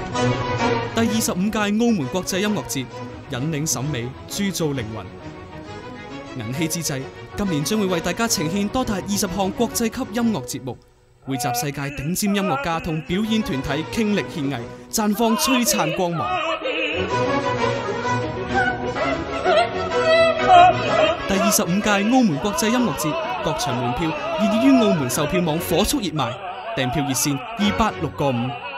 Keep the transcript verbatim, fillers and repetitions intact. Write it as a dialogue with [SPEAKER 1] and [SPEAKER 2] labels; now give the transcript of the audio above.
[SPEAKER 1] 第二十五屆澳門國際音樂節引領審美，鑄造靈魂。銀禧之際，今年將會為大家呈現多達二十項國際級音樂節目，匯集世界頂尖音樂家同表演團體傾力獻藝，綻放璀璨光芒。第二十五屆澳門國際音樂節各場門票現已於澳門售票網火速熱賣，訂票熱線二八六個五。